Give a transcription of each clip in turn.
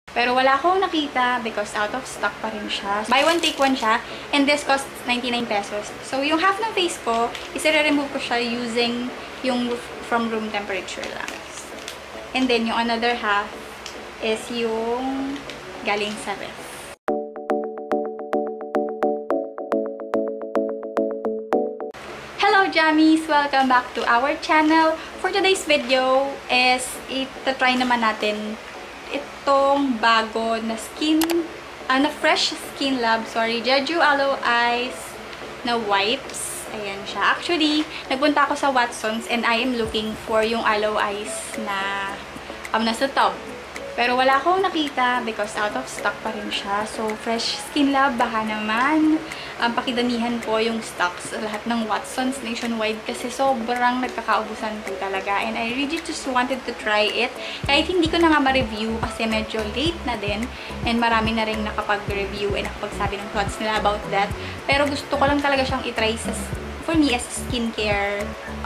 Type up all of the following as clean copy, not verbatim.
Pero wala akong nakita because out of stock pa rin siya. Buy one, take one siya. And this costs 99 pesos. So, yung half ng face ko, isa-remove ko siya using yung from room temperature lang. And then, yung another half is yung galing sa ref. Hello, Jammies! Welcome back to our channel. For today's video is ita-try naman natin itong bago na fresh Skinlab, Jeju Aloe Eyes na wipes. Ayan siya. Actually, nagpunta ako sa Watsons and I am looking for yung aloe eyes na nasa tub. Pero wala akong nakita because out of stock pa rin siya. So, fresh Skinlab, baka naman pakidamihan po yung stocks lahat ng Watsons nationwide kasi sobrang nagkakaubusan po talaga. And I really just wanted to try it. Kahit hindi ko na nga ma-review kasi medyo late na din. And marami na rin nakapag-review and nakapagsabi ng thoughts nila about that. Pero gusto ko lang talaga siyang itry for me as a skincare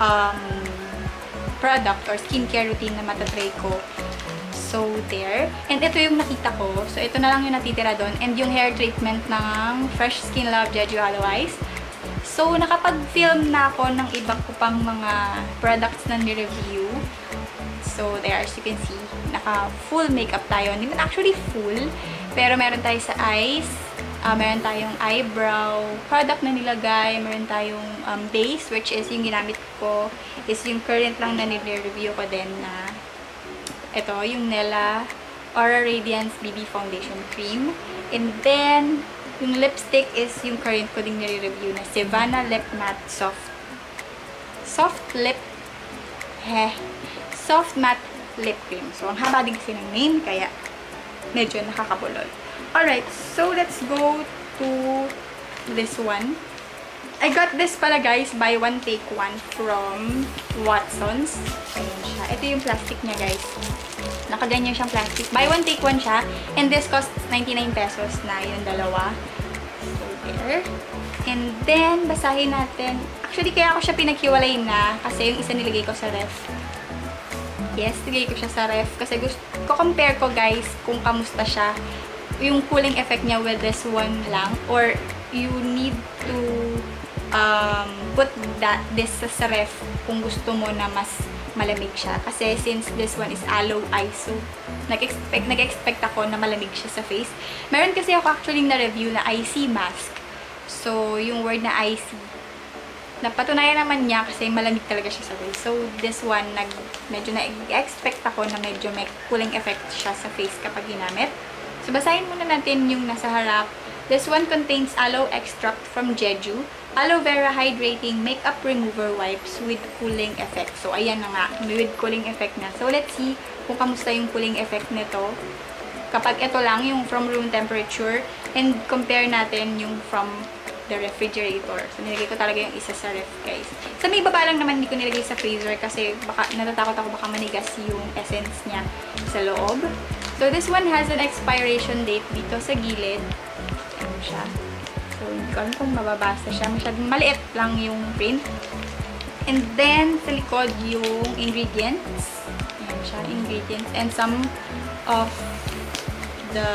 product or skincare routine na matatry ko. So, there. And ito yung nakita ko. So, ito na lang yung natitira doon. And yung hair treatment ng Fresh Skinlab Jeju Aloe Eyes. So, nakapag-film na ako ng iba ko pang mga products na ni-review. So, there, as you can see, naka-full makeup tayo. Hindi man actually full, pero meron tayo sa eyes. Meron tayong eyebrow product na nilagay. Meron tayong base, which is yung ginamit ko, is yung current lang na nire-review ko din na ito, yung Nella Aura Radiance BB Foundation Cream. And then, yung lipstick is yung current ko ding nire-review na Savannah Lip Matte Soft Matte Lip Cream. So, ang haba din kasi ng name, kaya medyo nakakabulol. Alright, so let's go to this one. I got this pala guys, buy one take one from Watsons. Ayan siya. Ito yung plastic niya guys. Nakaganyan siyang plastic. Buy one take one siya. And this costs 99 pesos na yung dalawa. So there. And then, basahin natin. Actually, kaya ako siya pinaghiwalay na kasi yung isa nilagay ko sa ref. Yes, nilagay ko siya sa ref kasi gusto ko compare ko guys kung kamusta siya. Yung cooling effect niya with this one lang or you need to put this sa ref kung gusto mo na mas malamig siya. Kasi since this one is aloe eyes, so nag-expect ako na malamig siya sa face. Meron kasi ako actually na-review na icy mask. So, yung word na icy, napatunayan naman niya kasi malamig talaga siya sa face. So, this one, medyo na-expect ako na medyo may cooling effect siya sa face kapag ginamit. So, basahin muna natin yung nasa harap. This one contains aloe extract from Jeju, aloe vera hydrating makeup remover wipes with cooling effect. So, ayan na nga, with cooling effect na. So, let's see kung kamusta yung cooling effect nito. Kapag ito lang, yung from room temperature, and compare natin yung from the refrigerator. So, nilagay ko talaga yung isa sa ref, guys. Sa may baba lang naman, hindi ko nilagay sa freezer kasi natatakot ako baka manigas yung essence niya sa loob. So, this one has an expiration date dito sa gilid. Ano siya. So, hindi ko alam kung mababasa siya. Masyadong maliit lang yung print. And then, sa likod, yung ingredients. Ayan siya, ingredients. And some of the,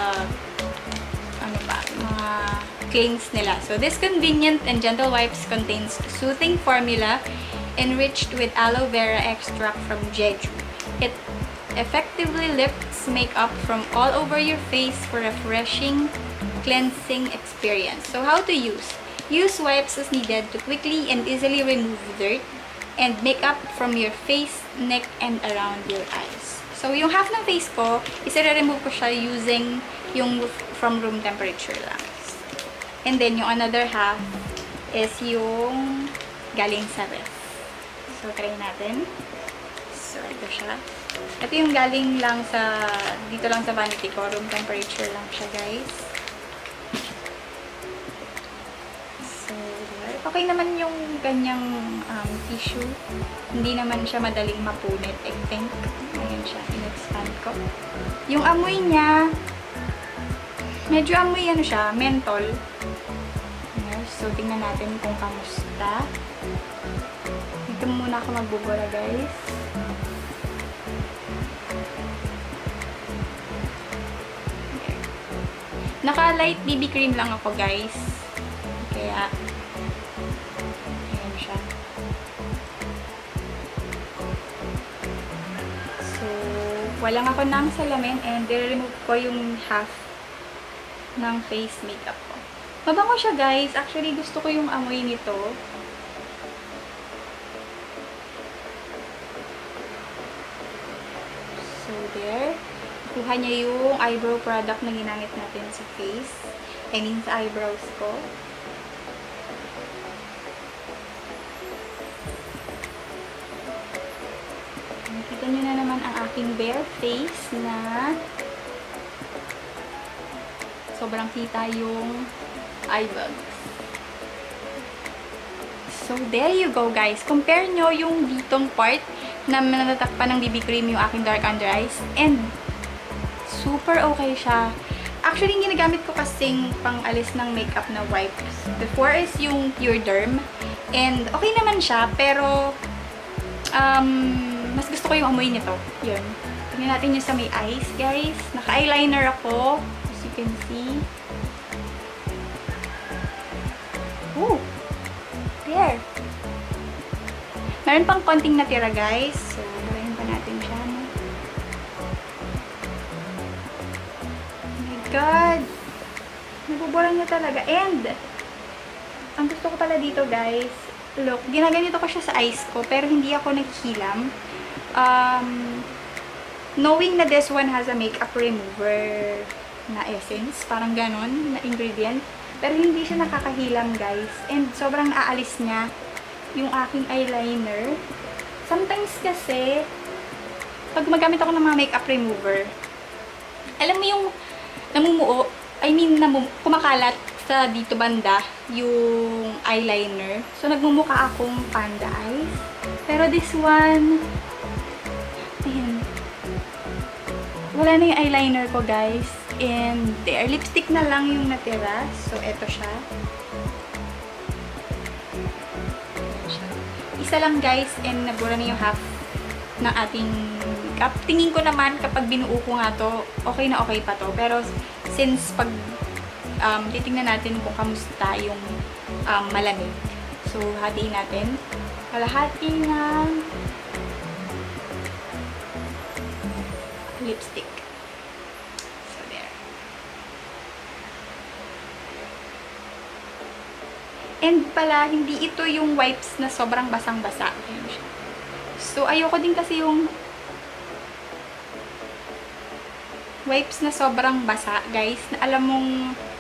mga claims nila. So, this convenient and gentle wipes contains soothing formula enriched with aloe vera extract from Jeju. It effectively lifts makeup from all over your face for a refreshing cleansing experience. So, how to use? Use wipes as needed to quickly and easily remove dirt and makeup from your face, neck, and around your eyes. So, yung half ng face ko, isa-remove ko siya using yung from room temperature lang. And then, yung another half is yung galing sa ref. So, try natin. So, ito siya. Ito yung galing lang dito lang sa vanity ko. Room temperature lang siya, guys. So, okay naman yung ganyang tissue. Hindi naman siya madaling mapunit, I think. Ayan siya. In-expand ko. Yung amoy niya, medyo amoy siya, menthol. So, tingnan natin kung kamusta. Dito muna ako magbubura, guys. Naka-light BB cream lang ako, guys. Kaya, ayan siya. So, walang ako ng salamin and i-remove ko yung half ng face makeup ko. Mabango siya, guys. Actually, gusto ko yung amoy nito. So, there. Kuha niya yung eyebrow product na ginamit natin sa face. I mean, sa eyebrows ko. Nakita niyo na naman ang aking bare face na sobrang kita yung eye bags. So, there you go, guys. Compare nyo yung ditong part na natatakpan ng BB cream yung aking dark under eyes. And, super okay siya. Actually, yung ginagamit ko kasing pang-alis ng makeup na wipes. Before is yung Pure Derm. And, okay naman siya. Pero, mas gusto ko yung amoy nito. Yun. Tingnan natin yung sa may eyes, guys. Naka-eyeliner ako. As you can see. Ooh! There. Meron pang konting natira, guys. So, gawin pa natin siya. No? Oh my God! Nabubulan niya talaga. And, ang gusto ko pala dito, guys, look, ginaganito ko siya sa eyes ko, pero hindi ako naghilam. Knowing na this one has a makeup remover na essence, parang ganon, na ingredient, pero hindi siya nakakahilam, guys. And sobrang aalis niya yung aking eyeliner. Sometimes kasi, pag gumagamit ako ng mga makeup remover, alam mo yung namumuo, kumakalat sa dito banda yung eyeliner. So, nagmumukha akong panda eyes. Pero this one, ayan, wala na yung eyeliner ko, guys. And there, lipstick na lang yung natira. So, eto siya. Isa lang, guys, and nabura na yung half ng ating makeup. Tingin ko naman, kapag binuo ko nga to, okay na okay pa to. Pero, since pag titingnan natin kung kamusta yung malamig. So, hatiin natin. Kalahati ng lipstick. So, there. And pala, hindi ito yung wipes na sobrang basang-basa. So, ayoko din kasi yung wipes na sobrang basa, guys. Na alam mong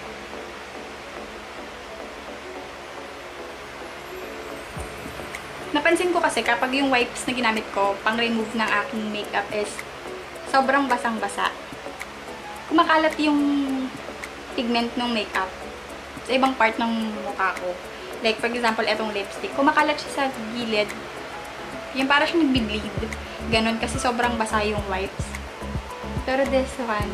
napansin ko kasi kapag yung wipes na ginamit ko pang remove ng aking makeup is sobrang basang-basa. Kumakalat yung pigment ng makeup sa ibang part ng mukha ko. Like, for example, etong lipstick. Kumakalat siya sa gilid. Yung para siya nagbi-bleed. Ganon kasi sobrang basa yung wipes. Pero this one,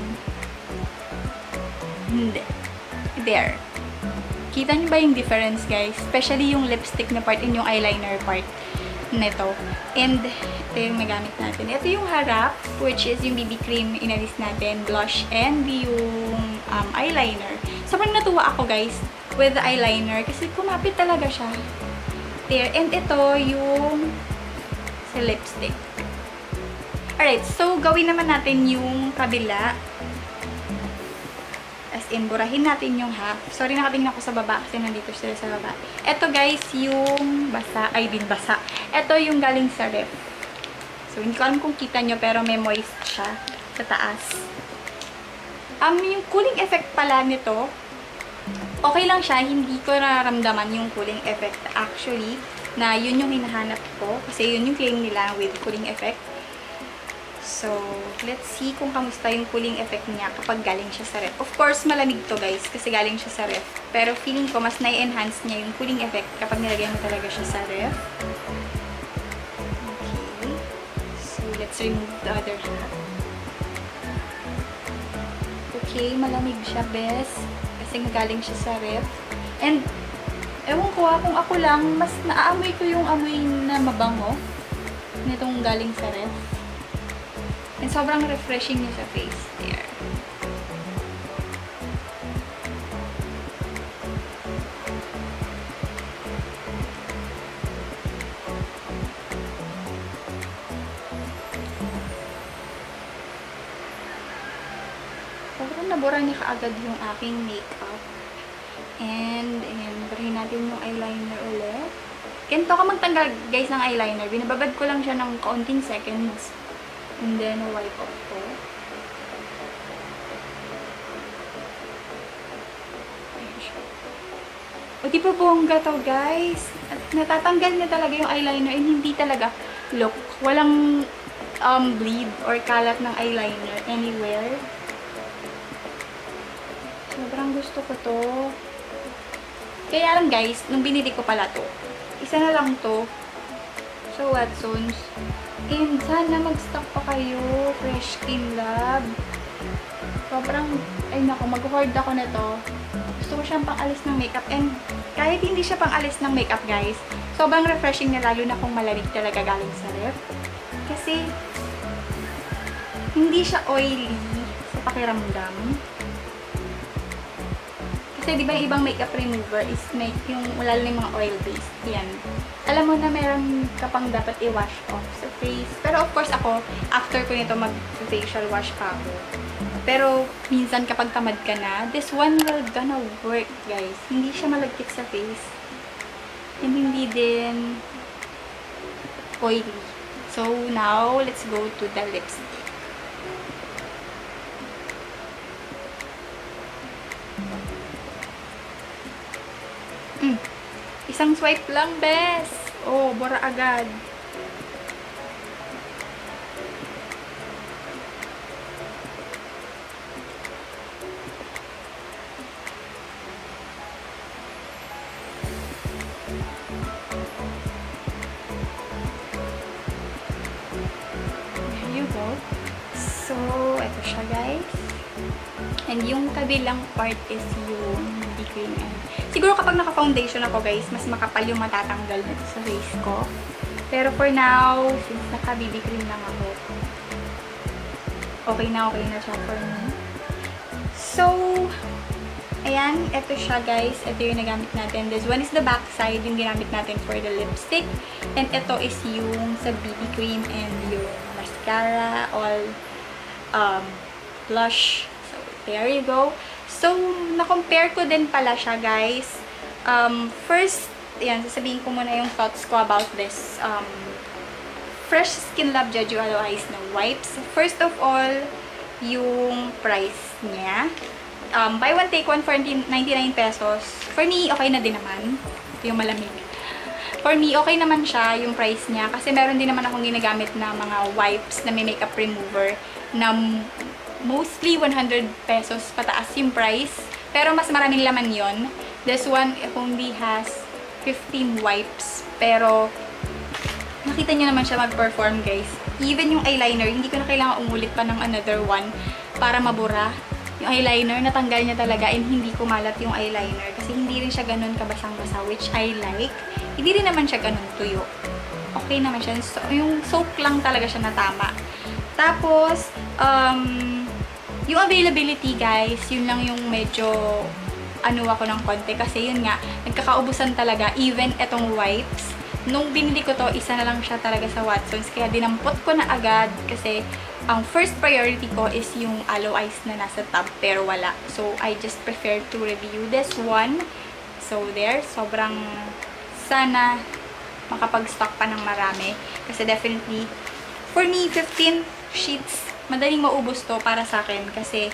hindi. There. Kita niyo ba yung difference, guys? Especially yung lipstick na part and yung eyeliner part nito. And ito yung nagamit natin. Ito yung harap, which is yung BB cream inalis natin, blush, and yung eyeliner. Sobrang natuwa ako, guys, with the eyeliner kasi kumapit talaga siya. There. And ito yung sa lipstick. Alright, so gawin naman natin yung kabila. As in, burahin natin yung half. Sorry, nakatingin ako sa baba kasi nandito sila sa baba. Ito, guys, yung basa. Ay, din basa. Ito yung galing sa ref. So, hindi ko alam kung kita nyo, pero may moist siya sa taas. Yung cooling effect pala nito, okay lang siya. Hindi ko nararamdaman yung cooling effect actually, na yun yung hinahanap ko. Kasi yun yung claim nila with cooling effect. So, let's see kung kamusta yung cooling effect niya kapag galing siya sa ref. Of course, malamig to, guys, kasi galing siya sa ref. Pero feeling ko, mas na-enhance niya yung cooling effect kapag nilagay mo talaga siya sa ref. Okay. So, let's remove the other half. Okay, malamig siya, best. Kasi galing siya sa ref. And, ewan ko kung ako lang, mas naaamoy ko yung amoy na mabango nitong galing sa ref. And sobrang refreshing niya sa face. There. Sobrang nabura niya kaagad yung aking makeup. And burahin natin yung eyeliner ulit. Ganito ka magtanggal, guys, ng eyeliner. Binababad ko lang siya ng kaunting seconds. And then, wipe off ko. Ayan siya. O, di ba bongga to, guys? At natatanggal niya talaga yung eyeliner and hindi talaga look. Walang bleed or kalat ng eyeliner anywhere. Sobrang gusto ko to. Kaya lang, guys, nung binili ko pala to, isa na lang to sa Watsons. And sana mag-stock pa kayo. Fresh Skinlab. Sobrang, ay nako, mag-hoard ako na to. Gusto ko siyang pang-alis ng makeup. And kahit hindi siya pang-alis ng makeup, guys, sobrang refreshing na, lalo na kung malamig talaga galing sa ref. Kasi, hindi siya oily sa pakiramdam. Kasi di ba yung ibang makeup remover is yung lalo na yung mga oil-based. Yan. Alam mo na meron ka pang dapat i-wash off sa face. Pero of course ako, after ko nito mag-facial wash pa ako. Pero minsan kapag tamad ka na, this one will gonna work, guys. Hindi siya malagkit sa face. And hindi din oily. So now, let's go to the lipstick. Isang swipe lang, bes. Oh, bora agad. There you go. So, ito siya, guys. And yung kabilang part is yung BB cream. Siguro kapag naka-foundation ako, guys, mas makapal yung matatanggal nito sa face ko. Pero for now, since naka-BB cream lang ako, okay na siya for me. So, ayan, ito siya, guys. Ito yung nagamit natin. This one is the back side, yung ginamit natin for the lipstick. And ito is yung sa BB cream and yung mascara, all blush. So, there you go. So, na-compare ko din pala siya, guys. First, yan, sasabihin ko muna yung thoughts ko about this Fresh Skinlab Jeju Aloe Eyes na wipes. First of all, yung price niya. Buy one, take one for 99 pesos. For me, okay na din naman. Ito yung malamig. For me, okay naman siya yung price niya. Kasi meron din naman akong ginagamit na mga wipes na may makeup remover na mostly 100 pesos pataas yung price. Pero mas maraming laman yon. This one only has 15 wipes. Pero nakita nyo naman siya mag-perform, guys. Even yung eyeliner, hindi ko na kailangan umulit pa ng another one para mabura. Yung eyeliner, natanggal niya talaga and hindi kumalat yung eyeliner. Kasi hindi rin siya ganun kabasang-basa, which I like. Hindi rin naman siya ganun tuyo. Okay naman siya. So, yung soak lang talaga siya na tama. Tapos, yung availability, guys, yun lang yung medyo ano ako ng konti. Kasi yun nga, nagkakaubusan talaga. Even etong wipes, nung binili ko to, isa na lang siya talaga sa Watsons. Kaya dinampot ko na agad kasi ang first priority ko is yung aloe eyes na nasa tub, pero wala. So, I just prefer to review this one. So, there. Sobrang sana makapag-stock pa ng marami. Kasi definitely, for me, 15 sheets, madaling maubos to para sa akin. Kasi,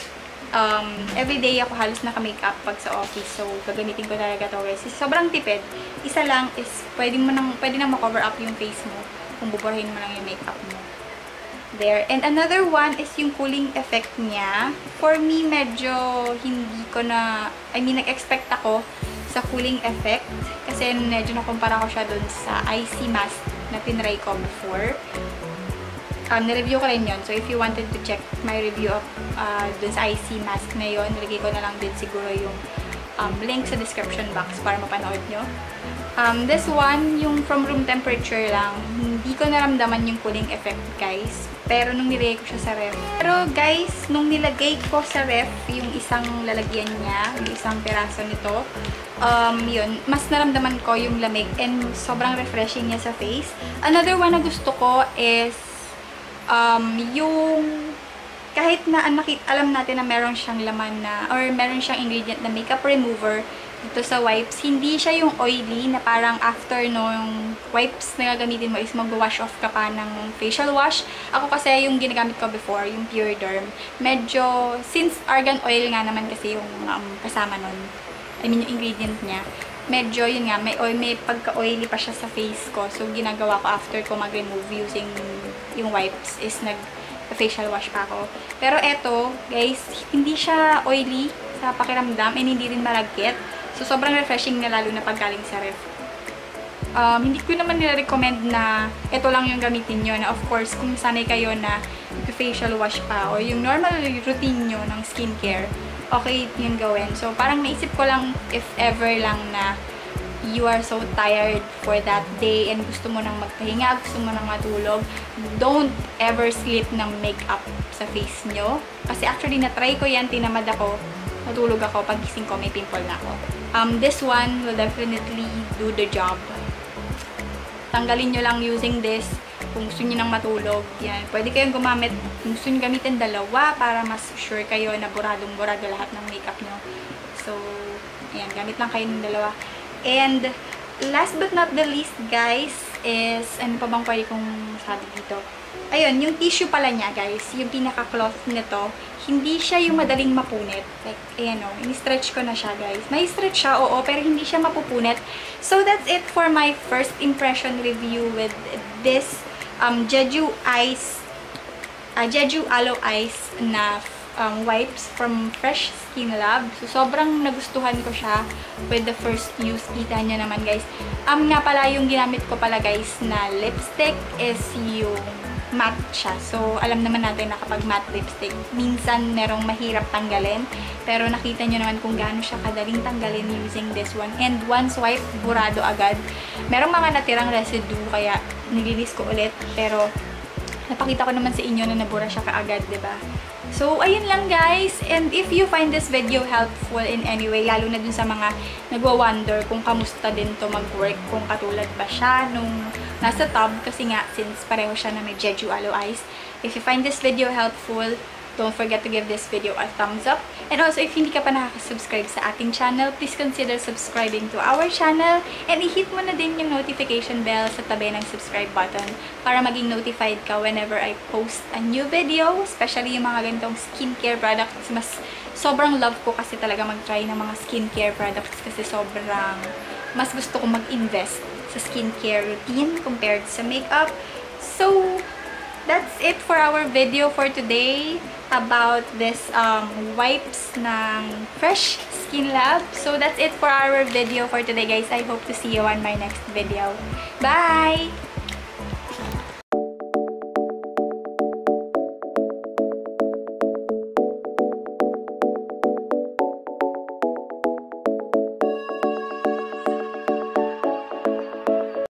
everyday ako halos naka-makeup pag sa office. So, gagamitin ko talaga to, guys. Sobrang tipid. Isa lang is, pwede nang ma-cover up yung face mo kung buburahin mo lang yung makeup mo. There. And another one is yung cooling effect niya. For me, medyo hindi ko na, nag-expect ako sa cooling effect. Kasi medyo nakumpara ko siya dun sa IC mask na tinry ko before. Nireview ko rin yun. So, if you wanted to check my review of dun sa IC mask na yun, nilagay ko na lang din siguro yung link sa description box para mapanood nyo. This one, yung from room temperature lang, hindi ko naramdaman yung cooling effect, guys. Pero nung nilagay ko siya sa ref. Pero guys, nung nilagay ko sa ref, yung isang lalagyan niya, yung isang piraso nito, yun, mas naramdaman ko yung lamig and sobrang refreshing niya sa face. Another one na gusto ko is yung kahit na alam natin na meron siyang laman na, or meron siyang ingredient na makeup remover dito sa wipes, hindi siya yung oily na parang after nung wipes na gagamitin mo is mag-wash off ka pa ng facial wash. Ako kasi yung ginagamit ko before, yung Pure Derm, medyo, since argan oil nga naman kasi yung kasama nun, I mean yung ingredient niya, medyo yun nga, may pagka-oily pa siya sa face ko. So ginagawa ko after ko mag-remove using yung wipes is facial wash pa ako. Pero eto, guys, hindi siya oily sa pakiramdam and hindi rin malagkit. So, sobrang refreshing na lalo na paggaling sa ref. Hindi ko naman nila-recommend na ito lang yung gamitin nyo. Na of course, kung sanay kayo na facial wash pa o yung normal routine nyo ng skincare, okay yun gawin. So, parang naisip ko lang if ever lang na you are so tired for that day and gusto mo nang magpahinga, gusto mo nang matulog, don't ever sleep ng makeup sa face nyo. Kasi actually, na-try ko yan, tinamad ako, natulog ako, pagising ko, may pimple na ako. This one will definitely do the job. Tanggalin nyo lang using this kung gusto nyo nang matulog. Yan. Pwede kayong gumamit, kung gusto nyo gamitin dalawa para mas sure kayo na buradong-burado lahat ng makeup nyo. So, ayan, gamit lang kayo ng dalawa. And, last but not the least, guys, is, ano pa bang pwede kong sabi dito? Ayun, yung tissue pala niya, guys, yung pinaka-cloth nito, hindi siya yung madaling mapunit. Like, ayan o, ini-stretch ko na siya, guys. May stretch siya, oo, pero hindi siya mapupunit. So, that's it for my first impression review with this Jeju Aloe Ice na wipes from Fresh Skinlab. So, sobrang nagustuhan ko siya with the first use. Kita nyo naman, guys. Nga pala, yung ginamit ko pala, guys, na lipstick is yung matte siya. So, alam naman natin na kapag matte lipstick, minsan merong mahirap tanggalin. Pero nakita nyo naman kung gaano siya kadaling tanggalin using this one. And once swipe, burado agad. Merong mga natirang residue, kaya nililis ko ulit. Pero, napakita ko naman sa inyo na nabura siya kaagad, diba? So, ayun lang, guys. And if you find this video helpful in any way, lalo na dun sa mga nagwa-wonder kung kamusta din to mag-work, kung katulad ba siya nung nasa tub, kasi nga, since pareho siya na may Jeju Aloe Ice. If you find this video helpful, don't forget to give this video a thumbs up. And also, if hindi ka pa nakaka-subscribe sa ating channel, please consider subscribing to our channel. And i-hit mo na din yung notification bell sa tabi ng subscribe button para maging notified ka whenever I post a new video. Especially yung mga ganitong skincare products. Sobrang love ko kasi talaga mag-try ng mga skincare products kasi sobrang mas gusto ko mag-invest sa skincare routine compared sa makeup. So, that's it for our video for today about this wipes ng Fresh Skinlab. So, that's it for our video for today, guys. I hope to see you on my next video. Bye!